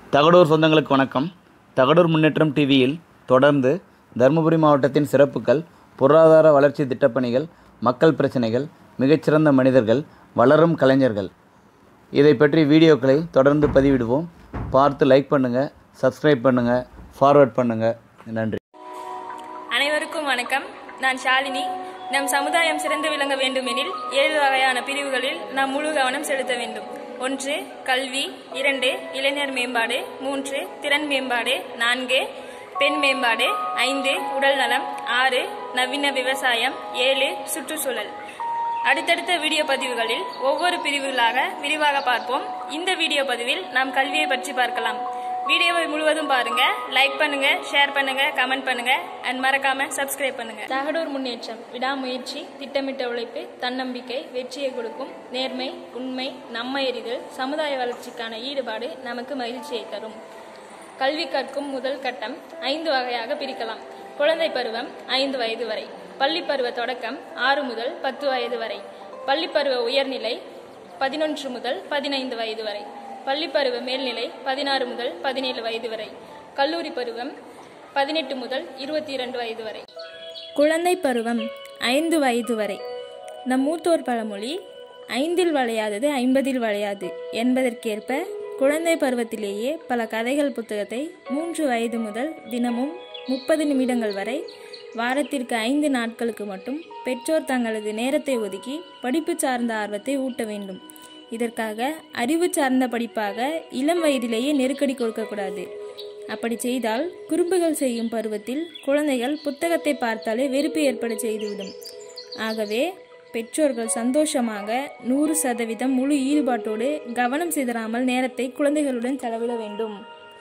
தகடூர் சொந்தங்களுக்கு வணக்கம். தகடூர் முன்னேற்றம் டிவியில் தொடர்ந்து தருமபுரி மாவட்டத்தின் சிறப்புகள், பொருளாதார வளர்ச்சி திட்டப்பணிகள், மக்கள் பிரச்சனைகள், மிகச்சிறந்த மனிதர்கள், வளரும் கலைஞர்கள் இதை பற்றி வீடியோக்களை தொடர்ந்து பதிவிடுவோம். பார்த்து லைக் பண்ணுங்கள், சப்ஸ்கிரைப் பண்ணுங்கள், ஃபார்வர்ட் பண்ணுங்கள். நன்றி. அனைவருக்கும் வணக்கம். நான் ஷாலினி. நம் சமுதாயம் சிறந்து விளங்க வேண்டுமெனில் 7 வகையான பிரிவுகளில் நாம் முழு கவனம் செலுத்த வேண்டும். 1. கல்வி. 2. இளைஞர் மேம்பாடு. 3. திறன் மேம்பாடு. 4. பெண் மேம்பாடு. 5. உடல் நலம். 6. நவீன விவசாயம். 7. சுற்றுச்சூழல். அடுத்தடுத்த வீடியோ பதிவுகளில் ஒவ்வொரு பிரிவுகளாக விரிவாக பார்ப்போம். இந்த வீடியோ பதிவில் நாம் கல்வியை பற்றி பார்க்கலாம். வீடியோவை முழுவதும் பாருங்க. லைக் பண்ணுங்க, ஷேர் பண்ணுங்க, கமெண்ட் பண்ணுங்க, அண்ட் மறக்காம சப்ஸ்கிரைப் பண்ணுங்க. தகடூர் முன்னேற்றம். விடாமுயற்சி, திட்டமிட்ட உழைப்பு, தன்னம்பிக்கை வெற்றியை கொடுக்கும். நேர்மை, உண்மை, நம்மை எறிதல், சமுதாய வளர்ச்சிக்கான ஈடுபாடு நமக்கு மகிழ்ச்சியை தரும். கல்வி கற்கும் முதல் கட்டம் 5 வகையாக பிரிக்கலாம். குழந்தை பருவம் 5 வயது வரை. பள்ளி பருவ தொடக்கம் 6 முதல் 10 வயது வரை. பள்ளி பருவ உயர்நிலை 11 முதல் 15 வயது வரை. பள்ளி பருவ மேல்நிலை 16 முதல் 17 வயது வரை. கல்லூரி பருவம் 18 முதல் 22 வயது வரை. குழந்தை பருவம் 5 வயது வரை. நம் மூத்தோர் பழமொழி 5இல் வளையாதது 50இல் வளையாது என்பதற்கேற்ப குழந்தை பருவத்திலேயே பல கதைகள் புத்தகத்தை 3 வயது முதல் தினமும் 30 நிமிடங்கள் வரை, வாரத்திற்கு 5 நாட்களுக்கு மட்டும் பெற்றோர் தங்களது நேரத்தை ஒதுக்கி படிப்பு சார்ந்த ஆர்வத்தை ஊட்ட வேண்டும். இதற்காக அறிவு சார்ந்த படிப்பாக இளம் வயதிலேயே நெருக்கடி கொடுக்கக்கூடாது. அப்படி செய்தால் குறும்புகள் செய்யும் பருவத்தில் குழந்தைகள் புத்தகத்தை பார்த்தாலே வெறுப்பு ஏற்பட செய்துவிடும். ஆகவே பெற்றோர்கள் சந்தோஷமாக 100% முழு ஈடுபாட்டோடு கவனம் சிதறாமல் நேரத்தை குழந்தைகளுடன் செலவிட வேண்டும்.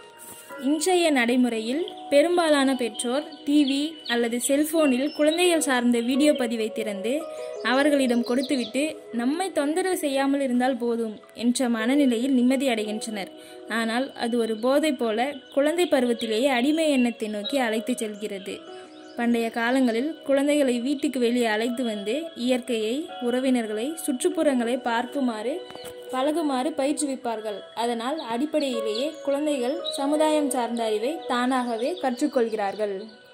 இன்றைய நடைமுறையில் பெரும்பாலான பெற்றோர் டிவி அல்லது செல்போனில் குழந்தைகள் சார்ந்த வீடியோ பதிவை திறந்து அவர்களிடம் கொடுத்துவிட்டு நம்மை தொந்தரவு செய்யாமல் இருந்தால் போதும் என்ற மனநிலையில் நிம்மதி அடைகின்றனர். ஆனால் அது ஒரு போதை போல குழந்தை பருவத்திலேயே அடிமை எண்ணத்தை நோக்கி அழைத்து செல்கிறது. பண்டைய காலங்களில் குழந்தைகளை வீட்டுக்கு வெளியே அழைத்து வந்து இயற்கையை, உறவினர்களை, சுற்றுப்புறங்களை பார்க்குமாறு பழகுமாறு பயிற்றுவிப்பார்கள். அதனால் அடிப்படையிலேயே குழந்தைகள் சமுதாயம் சார்ந்த அறிவை தானாகவே கற்றுக்கொள்கிறார்கள்.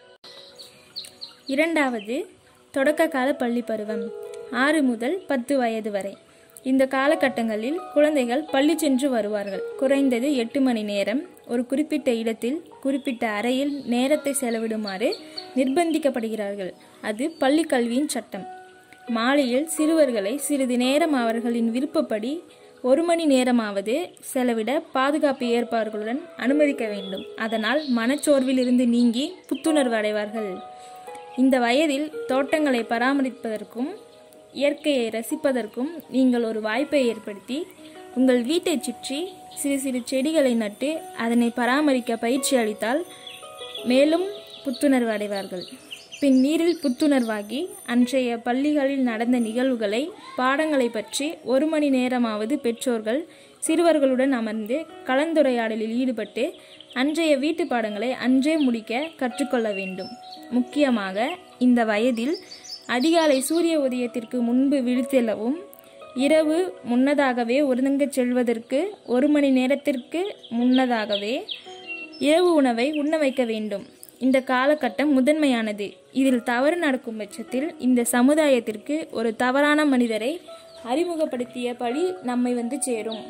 2. தொடக்க கால பள்ளி பருவம் 6 முதல் 10 வயது வரை. இந்த காலகட்டங்களில் குழந்தைகள் பள்ளி சென்று வருவார்கள். குறைந்தது 8 மணி நேரம் ஒரு குறிப்பிட்ட இடத்தில் குறிப்பிட்ட அறையில் நேரத்தை செலவிடுமாறு நிர்பந்திக்கப்படுகிறார்கள். அது பள்ளி கல்வியின் சட்டம். மாலையில் சிறுவர்களை சிறிது நேரம் அவர்களின் விருப்பப்படி 1 மணி நேரமாவது செலவிட பாதுகாப்பு ஏற்பாடுகளுடன் அனுமதிக்க வேண்டும். அதனால் மனச்சோர்வில் இருந்து நீங்கி புத்துணர்வு அடைவார்கள். இந்த வயதில் தோட்டங்களை பராமரிப்பதற்கும் இயற்கையை ரசிப்பதற்கும் நீங்கள் ஒரு வாய்ப்பை ஏற்படுத்தி உங்கள் வீட்டை சுற்றி சிறு சிறு செடிகளை நட்டு அதனை பராமரிக்க பயிற்சி அளித்தால் மேலும் புத்துணர்வு அடைவார்கள். பின் நீரில் புத்துணர்வாகி அன்றைய பள்ளிகளில் நடந்த நிகழ்வுகளை, பாடங்களை பற்றி 1 மணி நேரமாவது பெற்றோர்கள் சிறுவர்களுடன் அமர்ந்து கலந்துரையாடலில் ஈடுபட்டு அன்றைய வீட்டு பாடங்களை அன்றே முடிக்க கற்றுக்கொள்ள வேண்டும். முக்கியமாக இந்த வயதில் அதிகாலை சூரிய உதயத்திற்கு முன்பு விழித்தெழவும், இரவு முன்னதாகவே உறங்கச் செல்வதற்கு 1 மணி நேரத்திற்கு முன்னதாகவே இரவு உணவை உண்ண வைக்க வேண்டும். இந்த காலகட்டம் முதன்மையானது. இதில் தவறு நடக்கும் பட்சத்தில் இந்த சமுதாயத்திற்கு ஒரு தவறான மனிதரை அறிமுகப்படுத்திய பழி நம்மை வந்து சேரும்.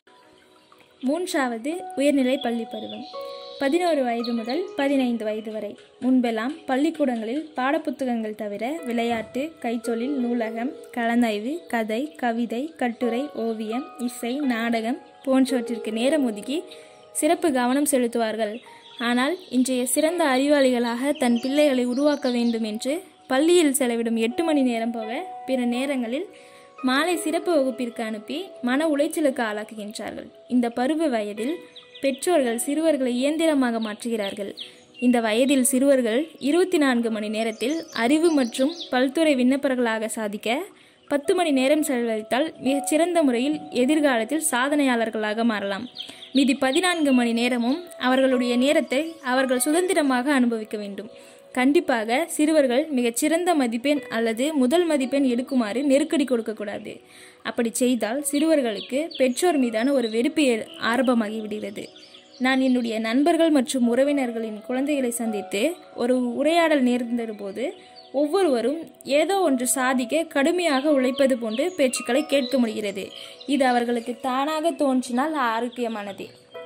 3. உயர்நிலை பள்ளி பருவம் 11 வயது முதல் 15 வயது வரை. முன்பெல்லாம் பள்ளிக்கூடங்களில் பாடப்புத்தகங்கள் தவிர விளையாட்டு, கைத்தொழில், நூலகம், கலந்தாய்வு, கதை, கவிதை, கட்டுரை, ஓவியம், இசை, நாடகம் போன்றவற்றிற்கு நேரம் ஒதுக்கி சிறப்பு கவனம் செலுத்துவார்கள். ஆனால் இன்றைய சிறந்த அறிவாளிகளாக தன் பிள்ளைகளை உருவாக்க வேண்டும் என்று பள்ளியில் செலவிடும் 8 மணி நேரம் போக பிற நேரங்களில் மாலை சிறப்பு வகுப்பிற்கு அனுப்பி மன உளைச்சலுக்கு ஆளாக்குகின்றார்கள். இந்த பருவ வயதில் பெற்றோர்கள் சிறுவர்களை இயந்திரமாக மாற்றுகிறார்கள். இந்த வயதில் சிறுவர்கள் 24 மணி நேரத்தில் அறிவு மற்றும் பல்துறை விண்ணப்பர்களாக சாதிக்க 10 மணி நேரம் செலவழித்தால் மிகச்சிறந்த முறையில் எதிர்காலத்தில் சாதனையாளர்களாக மாறலாம். மீதி 14 மணி நேரமும் அவர்களுடைய நேரத்தை அவர்கள் சுதந்திரமாக அனுபவிக்க வேண்டும். கண்டிப்பாக சிறுவர்கள் மிகச்சிறந்த மதிப்பெண் அல்லது முதல் மதிப்பெண் எடுக்குமாறு நெருக்கடி கொடுக்கக்கூடாது. அப்படி செய்தால் சிறுவர்களுக்கு பெற்றோர் மீதான ஒரு வெறுப்பு ஆரம்பமாகிவிடுகிறது. நான் என்னுடைய நண்பர்கள் மற்றும் உறவினர்களின் குழந்தைகளை சந்தித்து ஒரு உரையாடல் நேர்ந்த போது ஒவ்வொருவரும் ஏதோ ஒன்று சாதிக்க கடுமையாக உழைப்பது போன்று பேச்சுக்களை கேட்க முடிகிறது. இது அவர்களுக்கு தானாக தோன்றினால் ஆரோக்கியமானது.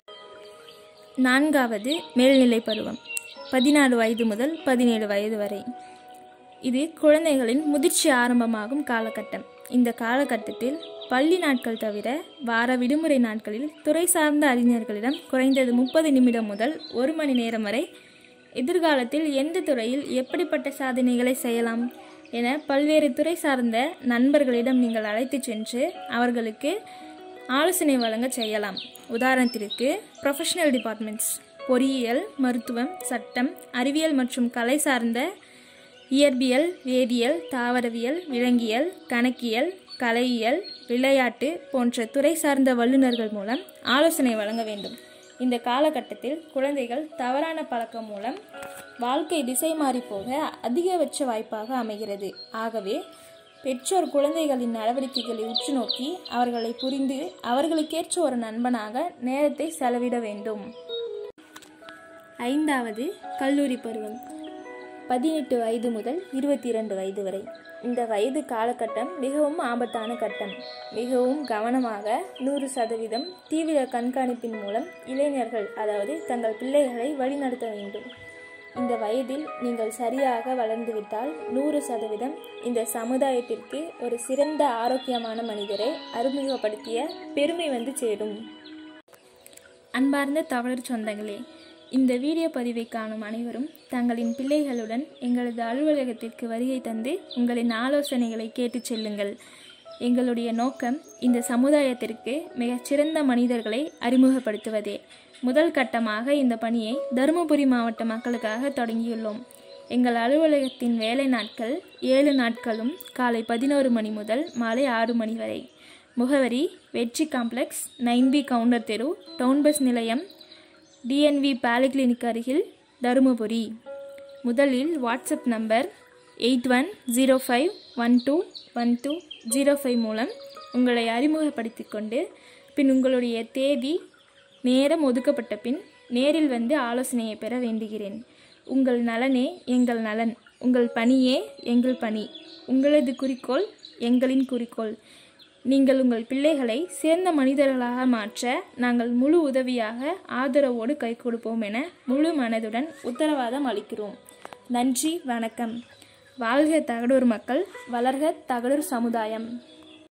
4வது மேல்நிலை பருவம், 14 வயது முதல் 17 வயது வரை. இது குழந்தைகளின் முதிர்ச்சி ஆரம்பமாகும் காலகட்டம். இந்த காலகட்டத்தில் பள்ளி நாட்கள் தவிர வார விடுமுறை நாட்களில் துறை சார்ந்த அறிஞர்களிடம் குறைந்தது 30 நிமிடம் முதல் 1 மணி நேரம் வரை எதிர்காலத்தில் எந்த துறையில் எப்படிப்பட்ட சாதனைகளை செய்யலாம் என பல்வேறு துறை சார்ந்த நண்பர்களிடம் நீங்கள் அழைத்து சென்று அவர்களுக்கு ஆலோசனை வழங்க செய்யலாம். உதாரணத்திற்கு ப்ரொஃபஷனல் டிபார்ட்மெண்ட்ஸ், பொறியியல், மருத்துவம், சட்டம், அறிவியல் மற்றும் கலை சார்ந்த இயற்பியல், வேதியியல், தாவரவியல், விலங்கியல், கணக்கியல், கலையியல், விளையாட்டு போன்ற துறை சார்ந்த வல்லுநர்கள் மூலம் ஆலோசனை வழங்க வேண்டும். இந்த காலகட்டத்தில் குழந்தைகள் தவறான பழக்கம் மூலம் வாழ்க்கை திசை மாறி போக அதிகபட்ச வாய்ப்பாக அமைகிறது. ஆகவே பெற்றோர் குழந்தைகளின் நடவடிக்கைகளை உற்று நோக்கி அவர்களை புரிந்து அவர்களுக்கேற்ற ஒரு நண்பனாக நேரத்தை செலவிட வேண்டும். 5வது கல்லூரி பருவம், 18 வயது முதல் 22 வயது வரை. இந்த வயது காலகட்டம் மிகவும் ஆபத்தான கட்டம். மிகவும் கவனமாக 100% தீவிர கண்காணிப்பின் மூலம் இளைஞர்கள், அதாவது தங்கள் பிள்ளைகளை வழிநடத்த வேண்டும். இந்த வயதில் நீங்கள் சரியாக வளர்ந்துவிட்டால் 100% இந்த சமுதாயத்திற்கு ஒரு சிறந்த ஆரோக்கியமான மனிதரை அறிமுகப்படுத்திய பெருமை வந்து சேரும். அன்பார்ந்த தவளர் சொந்தங்களே, இந்த வீடியோ பதிவை காணும் அனைவரும் தங்களின் பிள்ளைகளுடன் எங்களது அலுவலகத்திற்கு வருகை தந்து உங்களின் ஆலோசனைகளை கேட்டு செல்லுங்கள். எங்களுடைய நோக்கம் இந்த சமுதாயத்திற்கு மிகச்சிறந்த மனிதர்களை அறிமுகப்படுத்துவதே. முதல் கட்டமாக இந்த பணியை தருமபுரி மாவட்ட மக்களுக்காக தொடங்கியுள்ளோம். எங்கள் அலுவலகத்தின் வேலை நாட்கள் 7 நாட்களும் காலை 11 மணி முதல் மாலை 6 மணி வரை. முகவரி வெற்றி காம்ப்ளெக்ஸ், 9B கவுண்டர் தெரு, டவுன் பஸ் நிலையம், DNV பாலிகிளினிக் அருகில், தருமபுரி. முதலில் வாட்ஸ்அப் நம்பர் 8105121205 மூலம் உங்களை அறிமுகப்படுத்திக் கொண்டு பின் உங்களுடைய தேதி நேரம் ஒதுக்கப்பட்ட பின் நேரில் வந்து ஆலோசனையை பெற வேண்டுகிறேன். உங்கள் நலனே எங்கள் நலன், உங்கள் பணியே எங்கள் பணி, உங்களது குறிக்கோள் எங்களின் குறிக்கோள். நீங்கள் உங்கள் பிள்ளைகளை சிறந்த மனிதர்களாக மாற்ற நாங்கள் முழு உதவியாக ஆதரவோடு கை கொடுப்போம் என முழு மனதுடன் உத்தரவாதம் அளிக்கிறோம். நன்றி, வணக்கம். வாழ்க தகடூர் மக்கள், வளர்க தகடூர் சமுதாயம்.